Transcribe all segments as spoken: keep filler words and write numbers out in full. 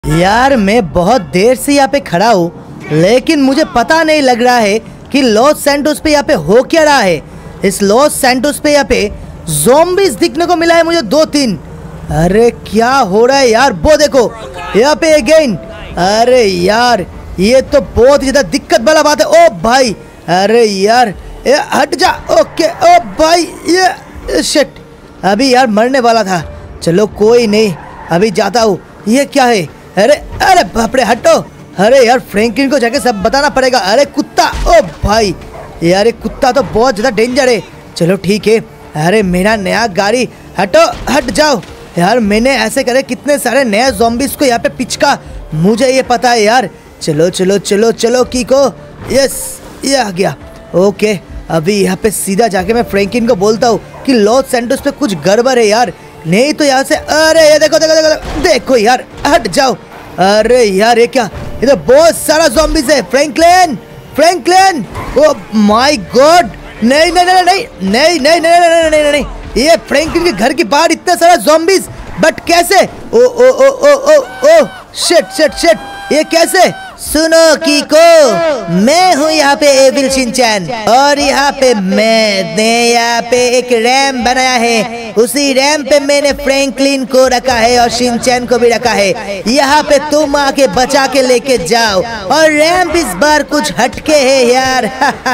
यार मैं बहुत देर से यहाँ पे खड़ा हूँ, लेकिन मुझे पता नहीं लग रहा है कि लॉस सैंटोस पे यहाँ पे हो क्या रहा है। इस लॉस सैंटोस पे यहाँ पे ज़ॉम्बीज़ दिखने को मिला है मुझे दो तीन। अरे क्या हो रहा है यार, वो देखो यहाँ पे अगेन। अरे यार ये तो बहुत ही ज़्यादा दिक्कत वाला बात है। ओ भाई, अरे यार ये हट जा। ओके ओ भाई, ये शिट, अभी यार मरने वाला था। चलो कोई नहीं, अभी जाता हूँ। ये क्या है? अरे अरे बाप रे, हटो। अरे यार फ्रैंकलिन को जाके सब बताना पड़ेगा। अरे कुत्ता, ओ भाई यार ये कुत्ता तो बहुत ज़्यादा डेंजर है। चलो ठीक है। अरे मेरा नया गाड़ी, हटो, हट जाओ यार। मैंने ऐसे करे कितने सारे नए ज़ॉम्बीज़ को यहाँ पे पिचका, मुझे ये पता है यार। चलो चलो चलो चलो कीको, यस ये आ गया। ओके अभी यहाँ पे सीधा जाके मैं फ्रैंकलिन को बोलता हूँ कि लॉस सैंटोस पे कुछ गड़बड़ है यार, नहीं तो यहाँ से। अरे ये देखो देखो देखो देखो यार, हट जाओ। अरे यार ये क्या, ये तो बहुत सारा ज़ॉम्बीज़ है। Franklin Franklin, oh my god, नहीं नहीं नहीं नहीं नहीं नहीं नहीं नहीं नहीं नहीं, ये फ्रैंकलिन के घर के बाहर इतना सारा ज़ॉम्बीज़, बट कैसे? Oh oh oh oh oh oh shit shit shit, ये कैसे? सुनो कीको, मैं हूँ यहाँ पे एविल शिनचैन, और यहाँ पे मैंने यहाँ पे एक रैम बनाया है। उसी रैम पे मैंने फ्रैंकलिन को रखा है और शिनचैन को भी रखा है। यहाँ पे तुम आके बचा के लेके जाओ। और रैम इस बार कुछ हटके है यार।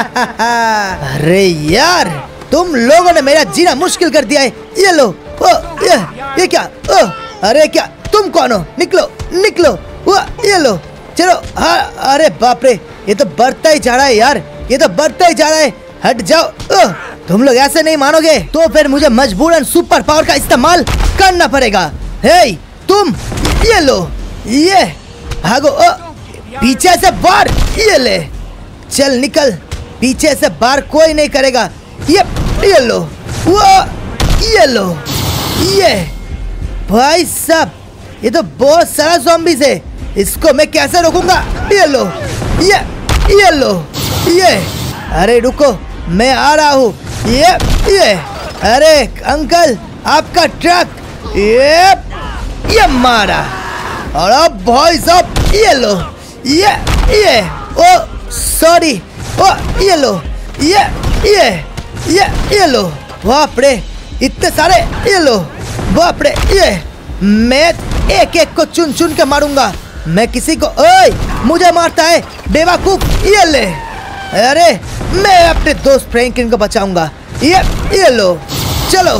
अरे यार तुम लोगों ने मेरा जीना मुश्किल कर दिया है। ये लो, ओ ये ये क्या? ओ अरे क्या, तुम कौन हो? निकलो निकलो, वो ये लो, चलो। हाँ अरे बाप रे, ये तो बढ़ता ही जा रहा है यार, ये तो बढ़ता ही जा रहा है। हट जाओ। ओह, तुम लोग ऐसे नहीं मानोगे तो फिर मुझे मजबूरन सुपर पावर का इस्तेमाल करना पड़ेगा। हे तुम, ये लो, ये भागो। ओ, पीछे से बाहर, ये ले, चल निकल। पीछे से बाहर कोई नहीं करेगा। ये ये लो, वो ये लो, ये भाई साहब ये तो बहुत सारा ज़ॉम्बीज़ है, इसको मैं कैसे रोकूंगा? ये लो, ये ये लो, ये। अरे रुको, मैं आ रहा हूँ। ये ये अरे अंकल, आपका ट्रक, ये ये मारा। और अब भाई साहब ये लो, ये ये ओ सॉरी, ओ ये लो, ये ये ये ये लो। बाप रे इतने सारे, ये लो, बाप रे। ये मैं एक एक को चुन चुन के मारूंगा। मैं किसी को, ओए मुझे मारता है बेवकूफ, ये ले। अरे मैं अपने दोस्त फ्रैंकलिन को बचाऊंगा। ये ये लो, चलो।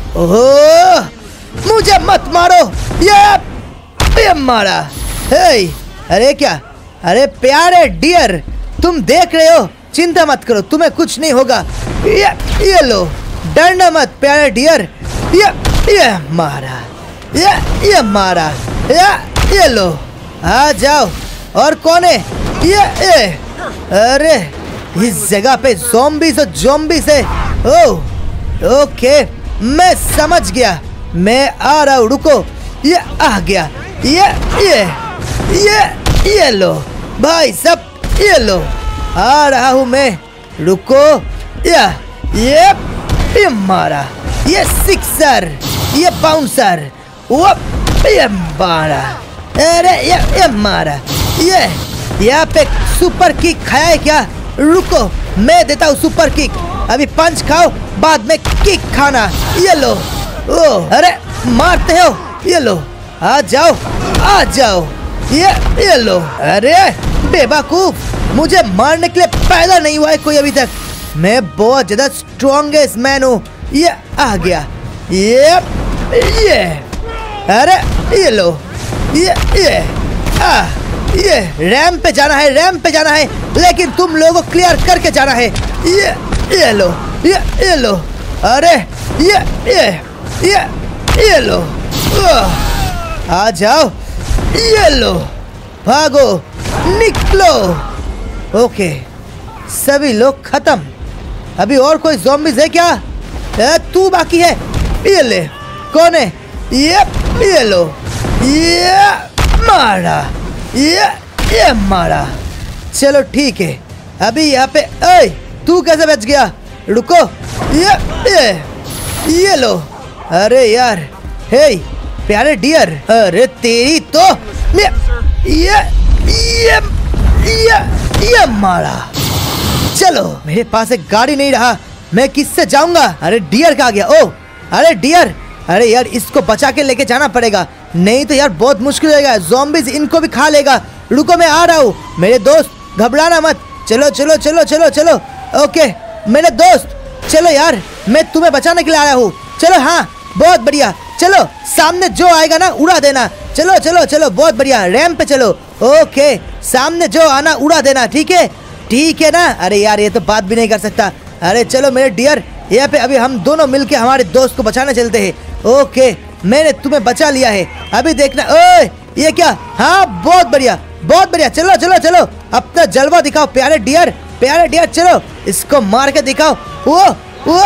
ओह मुझे मत मारो, ये ये मारा। हे अरे क्या, अरे प्यारे डियर, तुम देख रहे हो, चिंता मत करो, तुम्हें कुछ नहीं होगा। ये ये लो, डरना मत प्यारे डियर। ये ये मारा, ये ये मारा, ये ये लो, आ जाओ। और कौन है? ये ये अरे इस जगह पे ज़ॉम्बीज़ और ज़ॉम्बीज़ है। ओह ओके, मैं समझ गया, मैं आ रहा हूँ, रुको। ये आ गया, ये ये ये ये लो भाई सब, ये लो, आ रहा हूँ मैं, रुको। या ये ये मारा, ये सिक्सर, ये बाउंसर, वो ये मारा। अरे ये ये मारा। ये यहाँ पे सुपर किक खाया है क्या? रुको मैं देता हूँ सुपर किक। अभी पंच खाओ, बाद में किक खाना। ये लो। ओ अरे मारते हो, ये लो, आ जाओ आ जाओ। ये ये लो। अरे बेवकूफ, मुझे मारने के लिए पैदा नहीं हुआ है कोई अभी तक। मैं बहुत ज्यादा स्ट्रॉन्गेस्ट मैन हूँ। ये आ गया, ये ये अरे ये लो, ये ये आ ये रैम पे जाना है, रैम पे जाना है, लेकिन तुम लोगों को क्लियर करके जाना है। ये ये लो, ये ये लो। अरे ये ये ये ये लो, आ जाओ। ये लो, भागो, निकलो। ओके सभी लोग खत्म। अभी और कोई ज़ॉम्बीज़ है क्या? ए, तू बाकी है। ये ले, कौन है? ये ये लो, ये मारा, ये ये मारा। चलो ठीक है, अभी यहाँ पे। ए, तू कैसे बच गया? रुको, ये ये ये लो। अरे यार, हे प्यारे डियर, अरे तेरी तो ये ये ये ये, ये मारा। चलो मेरे पास एक गाड़ी नहीं रहा, मैं किससे जाऊंगा? अरे डियर कहाँ गया? ओ अरे डियर, अरे यार इसको बचा के लेके जाना पड़ेगा, नहीं तो यार बहुत मुश्किल होगा। ज़ॉम्बीज़ इनको भी खा लेगा। रुको मैं आ रहा हूँ मेरे दोस्त, घबराना मत। चलो चलो चलो चलो चलो। ओके मेरे दोस्त चलो यार, मैं तुम्हें बचाने के लिए आया हूँ। चलो हाँ बहुत बढ़िया, चलो सामने जो आएगा ना उड़ा देना। चलो चलो चलो बहुत बढ़िया, रैंप पे चलो। ओके सामने जो आना उड़ा देना, ठीक है ठीक है ना? अरे यार ये तो बात भी नहीं कर सकता। अरे चलो मेरे डियर, यहाँ पे अभी हम दोनों मिलके हमारे दोस्त को बचाने चलते हैं। ओके मैंने तुम्हें बचा लिया है, अभी देखना। ओए ये क्या? हाँ बहुत बढ़िया बहुत बढ़िया, चलो चलो चलो अपना जलवा दिखाओ प्यारे डियर, प्यारे डियर। चलो इसको मार के दिखाओ। वो वो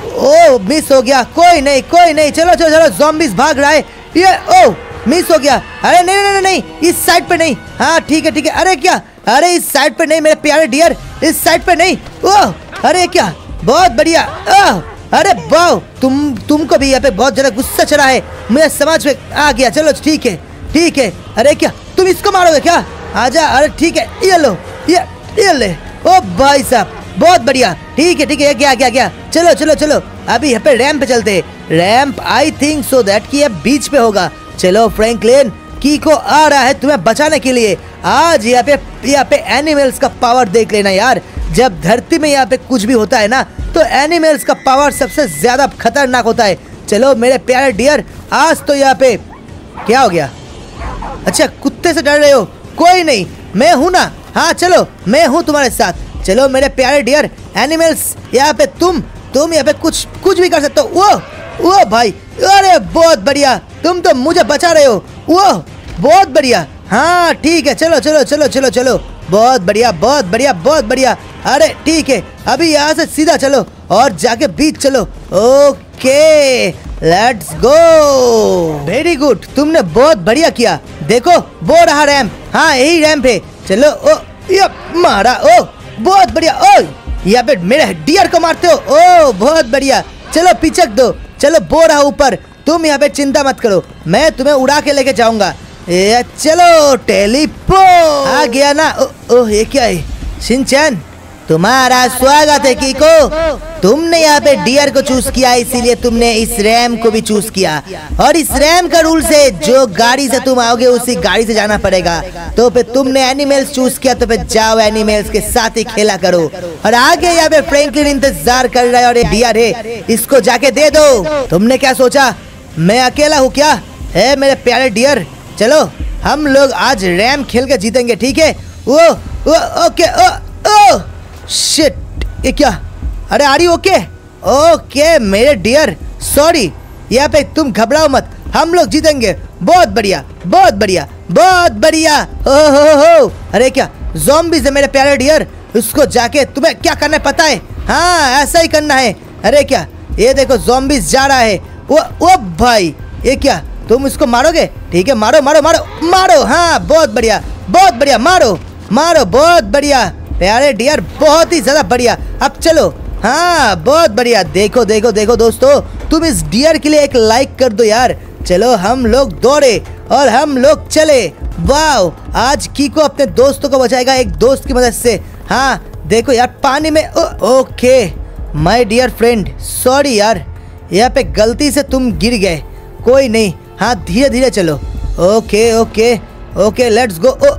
ओ मिस हो गया, कोई नहीं कोई नहीं। चलो चलो चलो, ज़ॉम्बीज़ भाग रहा है। ये ओ मिस हो गया। अरे नहीं नहीं नहीं नहीं, इस साइड पे नहीं। हाँ ठीक है ठीक है। अरे क्या? अरे इस साइड पे नहीं मेरे प्यारे डियर, इस साइड पे नहीं। ओह अरे क्या? बहुत बढ़िया। ओह अरे वाह, तुम तुमको भी यहाँ पे बहुत ज्यादा गुस्सा चढ़ा है, मुझे समझ में आ गया। चलो ठीक है ठीक है। अरे क्या तुम इसको मारोगे क्या? आजा। अरे ठीक है, ये लो ये ये ले। ओ भाई साहब बहुत बढ़िया, ठीक है ठीक है। क्या क्या क्या? चलो चलो चलो अभी यहाँ पे रैंप पे चलते हैं। Ramp I think so that कि ये बीच पे होगा। चलो फ्रैंकलिन, कीको आ रहा है तुम्हें बचाने के लिए। आज यहाँ पे यहाँ पे एनिमल्स का पावर देख लेना यार। जब धरती में यहाँ पे कुछ भी होता है ना, तो एनिमल्स का पावर सबसे ज्यादा खतरनाक होता है। चलो मेरे प्यारे डियर, आज तो यहाँ पे क्या हो गया? अच्छा कुत्ते से डर रहे हो? कोई नहीं, मैं हूँ ना। हाँ चलो मैं हूँ तुम्हारे साथ। चलो मेरे प्यारे डियर एनिमल्स, यहाँ पे तुम तुम यहाँ पे कुछ कुछ भी कर सकते हो। वो वो भाई, अरे बहुत बढ़िया, तुम तो मुझे बचा रहे हो। वो बहुत बढ़िया। हाँ ठीक है, चलो चलो चलो चलो चलो बहुत बढ़िया बहुत बढ़िया बहुत बढ़िया। अरे ठीक है, अभी यहाँ से सीधा चलो और जाके बीच चलो। Okay let's go. Very good, तुमने बहुत बढ़िया किया। देखो वो रहा रैंप। हाँ यही रैंप है। चलो ओ ये मारा। ओ बहुत बढ़िया। ओ यहाँ पे मेरे डियर को मारते हो। ओ बहुत बढ़िया, चलो पिचक दो। चलो वो रहा ऊपर, तुम यहाँ पे चिंता मत करो, मैं तुम्हें उड़ा के लेके जाऊंगा। ये चलो टेलीपो आ गया ना। ओ, ओ ये क्या है? शिनचैन तुम्हारा स्वागत है कीको। तुमने यहाँ पे डियर को चूज किया, इसीलिए तुमने इस रैम को भी चूज किया। और इस रैम का रूल से जो गाड़ी से तुम आओगे उसी गाड़ी से जाना पड़ेगा। तो फिर तुमने एनिमल्स चूज किया, तो फिर जाओ एनिमल्स के साथ ही खेला करो। और आगे यहाँ पे फ्रैंकलिन इंतजार कर रहा है और ये डियर है, इसको जाके दे दो। तुमने क्या सोचा मैं अकेला हूँ क्या? है मेरे प्यारे डियर, चलो हम लोग आज रैम खेल के जीतेंगे, ठीक है? वो वो ओके। ओ ओ शिट, ये क्या? अरे आर यू ओके? ओके मेरे डियर, सॉरी। यहाँ पे तुम घबराओ मत, हम लोग जीतेंगे। बहुत बढ़िया बहुत बढ़िया बहुत बढ़िया। ओ हो हो। अरे क्या ज़ॉम्बीज़ है मेरे प्यारे डियर, उसको जाके तुम्हें क्या करना है पता है? हाँ ऐसा ही करना है। अरे क्या ये देखो ज़ॉम्बीज़ जा रहा है। वो वो भाई ये क्या, तुम इसको मारोगे? ठीक है मारो मारो मारो मारो। हाँ बहुत बढ़िया बहुत बढ़िया, मारो मारो बहुत बढ़िया प्यारे डियर, बहुत ही ज्यादा बढ़िया। अब चलो। हाँ बहुत बढ़िया। देखो देखो देखो दोस्तों, तुम इस डियर के लिए एक लाइक कर दो यार। चलो हम लोग दौड़े और हम लोग चले। वाह आज कीको अपने दोस्तों को बचाएगा एक दोस्त की मदद से। हाँ देखो यार पानी में। Oh, okay my dear friend, sorry यार, यहाँ पे गलती से तुम गिर गए। कोई नहीं, हाँ धीरे धीरे चलो। Okay okay okay let's go. Oh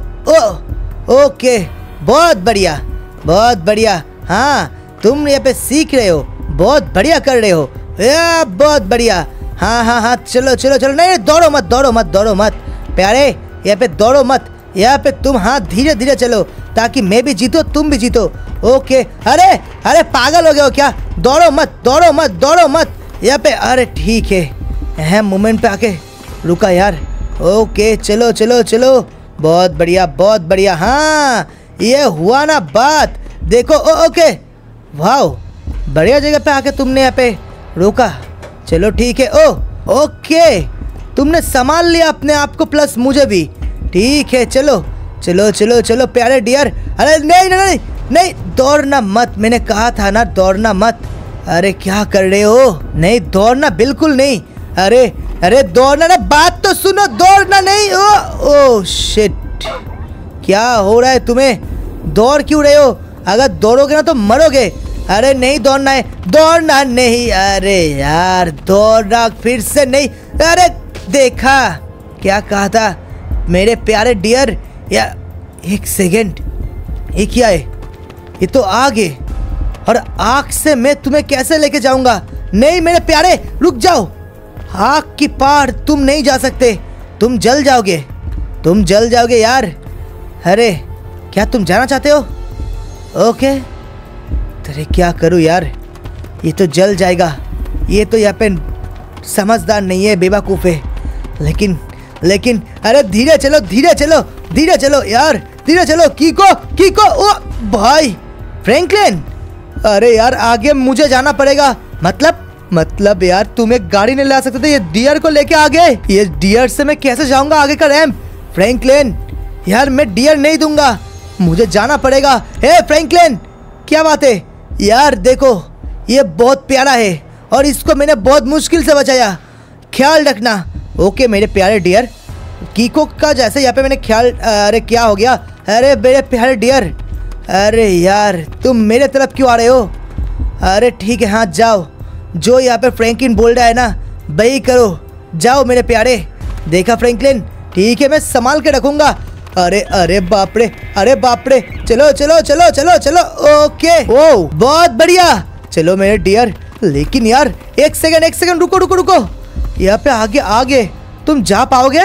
oh okay बहुत बढ़िया बहुत बढ़िया। हाँ तुम यहाँ पे सीख रहे हो, बहुत बढ़िया कर रहे हो। या बहुत बढ़िया। हाँ हाँ हाँ चलो चलो चलो। नहीं दौड़ो मत दौड़ो मत दौड़ो मत प्यारे, यहाँ पे दौड़ो मत। यहाँ पे तुम हाँ धीरे धीरे चलो ताकि मैं भी जीतो तुम भी जीतो। ओके। अरे अरे पागल हो गए हो क्या? दौड़ो मत दौड़ो मत दौड़ो मत यहाँ पे। अरे ठीक है, अहम मोमेंट पे आके रुका यार। ओके चलो चलो चलो बहुत बढ़िया बहुत बढ़िया। हाँ ये हुआ ना बात। देखो ओ, ओके वाह बढ़िया जगह पे आके तुमने यहाँ पे रोका। चलो ठीक है। ओ ओके तुमने संभाल लिया अपने आप को, प्लस मुझे भी। ठीक है चलो चलो चलो चलो प्यारे डियर। अरे नहीं नहीं नहीं नहीं दौड़ना मत, मैंने कहा था ना दौड़ना मत। अरे क्या कर रहे हो? नहीं दौड़ना बिल्कुल नहीं। अरे अरे दौड़ना ना, बात तो सुनो, दौड़ना नहीं। ओ ओ शिट, क्या हो रहा है तुम्हें? दौड़ क्यों रहे हो? अगर दौड़ोगे ना तो मरोगे। अरे नहीं दौड़ना है, दौड़ना नहीं। अरे यार दौड़ना फिर से नहीं। अरे देखा क्या कहा था मेरे प्यारे डियर। या एक सेकेंड, ये क्या है? ये तो आग है, और आग से मैं तुम्हें कैसे लेके जाऊंगा? नहीं मेरे प्यारे, रुक जाओ। आग की पार तुम नहीं जा सकते, तुम जल जाओगे, तुम जल जाओगे यार। अरे क्या तुम जाना चाहते हो? ओके, अरे क्या करूं यार, ये तो जल जाएगा। ये तो यहाँ पे समझदार नहीं है, बेवकूफ़ है। लेकिन लेकिन अरे धीरे चलो, धीरे चलो, धीरे चलो यार, धीरे चलो। कीको कीको, ओ भाई फ्रैंकलिन, अरे यार आगे मुझे जाना पड़ेगा। मतलब मतलब यार तुम एक गाड़ी नहीं ला सकते थे, ये डियर को लेके आ गए। ये डियर से मैं कैसे जाऊंगा आगे का रैंप? फ्रैंकलिन यार मैं डियर नहीं दूंगा, मुझे जाना पड़ेगा। हे फ्रैंकलिन, क्या बात है यार? देखो ये बहुत प्यारा है और इसको मैंने बहुत मुश्किल से बचाया, ख्याल रखना। ओके मेरे प्यारे डियर, कीको का जैसे यहाँ पे मैंने ख्याल। अरे क्या हो गया? अरे मेरे प्यारे डियर, अरे यार तुम मेरे तरफ क्यों आ रहे हो? अरे ठीक है, हाँ जाओ, जो यहाँ पे फ्रैंकलिन बोल रहा है ना वही करो, जाओ मेरे प्यारे। देखा फ्रैंकलिन, ठीक है मैं संभाल के रखूँगा। अरे अरे बाप रे, अरे बाप रे, चलो चलो चलो चलो चलो। ओके, ओ बहुत बढ़िया, चलो मेरे डियर। लेकिन यार एक सेकंड, एक सेकंड, रुको रुको रुको, यहाँ पे आगे आगे तुम जा पाओगे?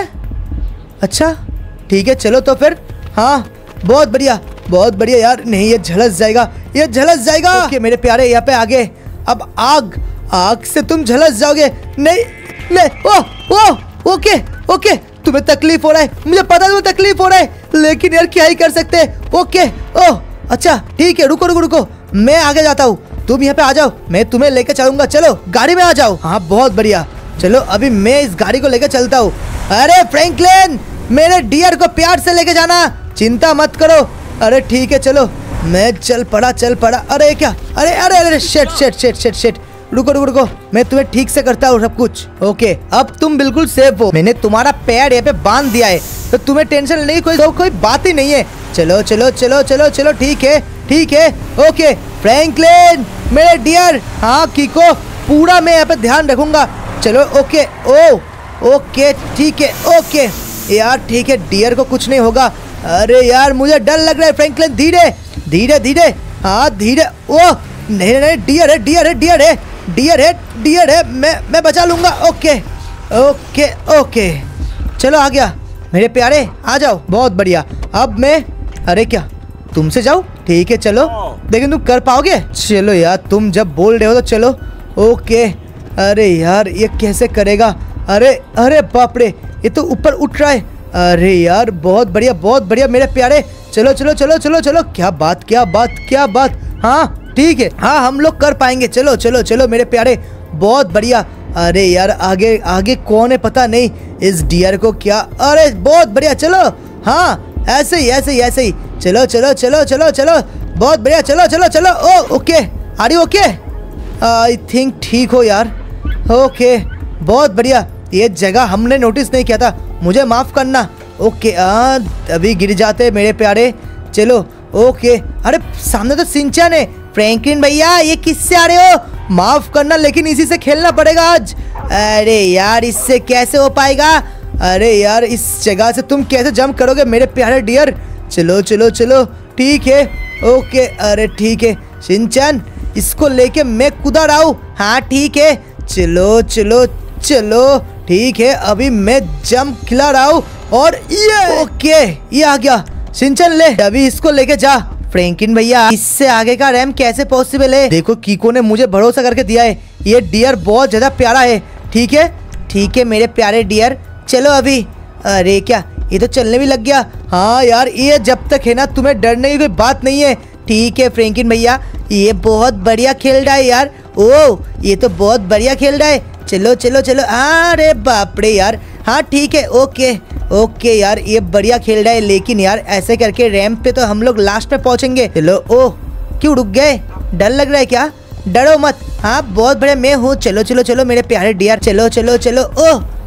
अच्छा ठीक है, चलो तो फिर। हाँ बहुत बढ़िया, बहुत बढ़िया यार। नहीं ये झलस जाएगा, ये झलस जाएगा। ओके मेरे प्यारे, यहाँ पे आगे अब आग, आग से तुम झलस जाओगे। नहीं नहीं, ओ ओ ओके ओके, तुम्हें तकलीफ हो रहा है, मुझे पता है तुम्हें तकलीफ हो रहा है, लेकिन यार क्या ही कर सकते हैं। ओके ओह अच्छा ठीक है, रुको रुको रुको, मैं आगे जाता हूँ, तुम यहाँ पे आ जाओ, मैं तुम्हें लेके चलूंगा। चलो गाड़ी में आ जाओ। हाँ बहुत बढ़िया, चलो अभी मैं इस गाड़ी को लेके चलता हूँ। अरे फ्रैंकलिन, मेरे डियर को प्यार से लेके जाना, चिंता मत करो। अरे ठीक है चलो, मैं चल पड़ा चल पड़ा। अरे क्या, अरे अरे अरे शेट शेट शेट शेट शेट, रुको रुको रुको, मैं तुम्हें ठीक से करता हूँ सब कुछ। ओके अब तुम बिल्कुल सेफ हो, मैंने तुम्हारा पैर यहाँ पे बांध दिया है, तो तुम्हें टेंशन नहीं, कोई तो कोई बात ही नहीं है। चलो चलो चलो चलो चलो, ठीक है ठीक है। ओके फ्रैंकलिन मेरे डियर, हाँ कीको, पूरा मैं यहाँ पे ध्यान रखूंगा। चलो ओके, ओ ओके ठीक है, ओके यार ठीक है, डियर को कुछ नहीं होगा। अरे यार मुझे डर लग रहा है फ्रैंकलिन, धीरे धीरे धीरे, हाँ धीरे। ओ नहीं नहीं, डियर है डियर है डियर है डियर है डियर है, मैं मैं बचा लूंगा। ओके ओके ओके, चलो आ गया मेरे प्यारे, आ जाओ, बहुत बढ़िया। अब मैं, अरे क्या तुमसे जाऊँ? ठीक है चलो, लेकिन तुम कर पाओगे? चलो यार तुम जब बोल रहे हो तो चलो। ओके, अरे यार ये कैसे करेगा? अरे अरे बाप रे, ये तो ऊपर उठ रहा है। अरे यार बहुत बढ़िया बहुत बढ़िया मेरे प्यारे, चलो चलो चलो चलो चलो, क्या बात क्या बात क्या बात। हाँ ठीक है, हाँ हम लोग कर पाएंगे, चलो चलो चलो मेरे प्यारे, बहुत बढ़िया। अरे यार आगे आगे कौन है पता नहीं, इस डियर को क्या। अरे बहुत बढ़िया, चलो हाँ ऐसे ही ऐसे ही ऐसे ही, चलो चलो चलो चलो चलो, बहुत बढ़िया, चलो चलो चलो। Oh okay, are you okay? I think ठीक हो यार। ओके बहुत बढ़िया, ये जगह हमने नोटिस नहीं किया था, मुझे माफ़ करना। ओके आ, अभी गिर जाते मेरे प्यारे, चलो। ओके अरे सामने तो सिंचन है। फ्रैंकलिन भैया ये किससे आ रहे हो? माफ़ करना लेकिन इसी से खेलना पड़ेगा आज। अरे यार इससे कैसे हो पाएगा? अरे यार इस जगह से तुम कैसे जंप करोगे मेरे प्यारे डियर? चलो चलो चलो ठीक है, ओके। अरे ठीक है सिंचन, इसको लेके मैं कूदा रहा हूँ। हाँ ठीक है, चलो चलो चलो ठीक है, अभी मैं जंप खिला रहा हूँ और ये ओके ये आ गया। सिंचन ले, अभी इसको लेके जा। फ्रैंकलिन भैया इससे आगे का रैम कैसे पॉसिबल है? देखो कीको ने मुझे भरोसा करके दिया है, ये डियर बहुत ज्यादा प्यारा है। ठीक है ठीक है मेरे प्यारे डियर, चलो अभी। अरे क्या ये तो चलने भी लग गया। हाँ यार ये जब तक है ना तुम्हें डरने की कोई बात नहीं है। ठीक है फ्रैंकलिन भैया, ये बहुत बढ़िया खेल रहा है यार। ओ ये तो बहुत बढ़िया खेल रहा है, चलो चलो चलो। अरे बाप रे यार, हाँ ठीक है ओके ओके यार, ये बढ़िया खेल रहा है, लेकिन यार ऐसे करके रैंप पे तो हम लोग लास्ट में पहुंचेंगे। चलो। ओह क्यों रुक गए? डर लग रहा है क्या? डरो मत, हाँ बहुत बढ़िया मैं हूँ। चलो चलो चलो मेरे प्यारे डियर, चलो चलो चलो। ओह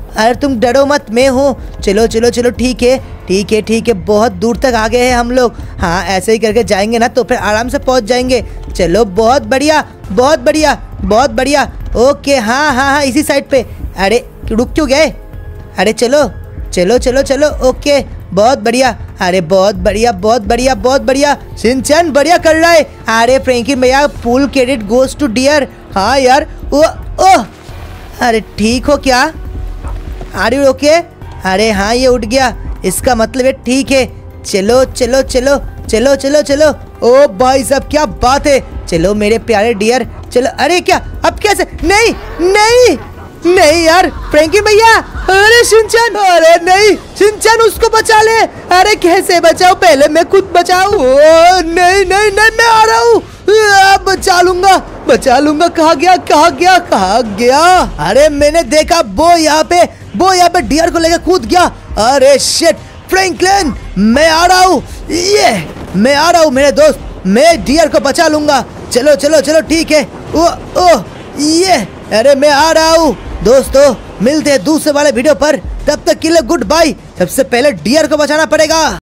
अरे तुम डरो मत, मैं हूँ। चलो चलो चलो, ठीक है ठीक है ठीक है, बहुत दूर तक आ गए हैं हम लोग। हाँ, ऐसे ही करके जाएंगे ना तो फिर आराम से पहुँच जाएंगे। चलो बहुत बढ़िया बहुत बढ़िया बहुत बढ़िया। ओके, हाँ हाँ हाँ, इसी साइड पे। अरे रुक क्यों गए? अरे चलो चलो चलो चलो, ओके बहुत बढ़िया। अरे बहुत बढ़िया बहुत बढ़िया बहुत बढ़िया, शिनचैन बढ़िया कर रहा है। अरे फ्रैंकलिन भैया, full credit goes to dear. हाँ यार, ओ ओह, अरे ठीक हो क्या? Are you okay? अरे हाँ, ये उठ गया, इसका मतलब है ठीक है। चलो चलो चलो चलो चलो चलो। ओ भाई साहब, क्या बात है। चलो मेरे प्यारे डियर, चलो। अरे क्या, अब कैसे? नहीं नहीं नहीं यार, फ्रैंकलिन भैया। अरे शिनचैन, अरे नहीं शिनचैन, उसको बचा ले। अरे कैसे बचाओ? पहले मैं खुद बचाऊं। ओ नहीं नहीं नहीं, मैं आ रहा हूँ, बचा लूंगा बचा लूंगा। कहाँ गया कहाँ गया कहाँ गया? अरे मैंने देखा वो यहाँ पे वो यहाँ पे डियर को लेकर कूद गया। अरे शिट, फ्रैंकलिन मैं आ रहा हूँ, ये मैं आ रहा हूँ मेरे दोस्त, मैं डियर को बचा लूंगा। चलो चलो चलो, ठीक है। ओ ओ ये, अरे मैं आ रहा हूँ दोस्तों, मिलते हैं दूसरे वाले वीडियो पर। तब तक के लिए गुड बाय। सबसे पहले डियर को बचाना पड़ेगा।